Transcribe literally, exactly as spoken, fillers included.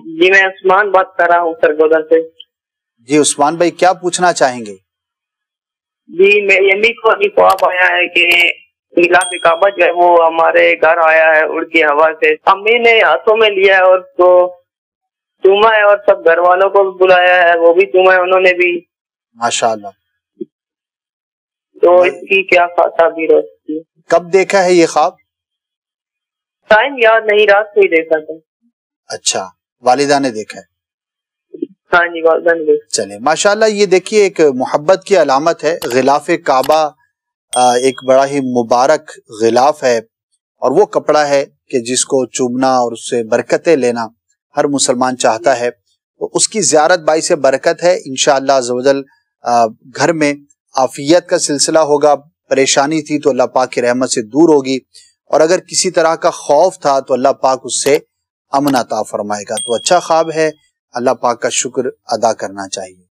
جی میں عثمان بات کر رہا ہوں سرگودا سے. جی عثمان بھائی کیا پوچھنا چاہیں گے؟ جی میری امی کو ابھی خواب آیا ہے کہ غلاف کعبہ جو ہے وہ ہمارے گھر آیا ہے اڑ کے ہوا سے. امی نے ہاتھوں میں لیا ہے اور تو چوما ہے اور سب گھر والوں کو بھی بلایا ہے, وہ بھی چوما ہے انہوں نے بھی. ماشاء اللہ. تو اس کی کیا تعبیر ہوتی ہے؟ کب دیکھا ہے یہ خواب؟ ٹائم یاد نہیں, رات کو ہی دیکھا تھا. اچھا, والدہ نے دیکھا ہے؟ ہاں جی والدہ نے دیکھا. چلے ماشاءاللہ. یہ دیکھیے ایک محبت کی علامت ہے. غلاف کعبہ ایک بڑا ہی مبارک غلاف ہے, اور وہ کپڑا ہے کہ جس کو چومنا اور اس سے برکتیں لینا ہر مسلمان چاہتا ہے. تو اس کی زیارت باعث برکت ہے. انشاءاللہ عز و جل گھر میں عافیت کا سلسلہ ہوگا. پریشانی تھی تو اللہ پاک کی رحمت سے دور ہوگی, اور اگر کسی طرح کا خوف تھا تو اللہ پاک اس سے امن عطا فرمائے گا. تو اچھا خواب ہے, اللہ پاک کا شکر ادا کرنا چاہیے.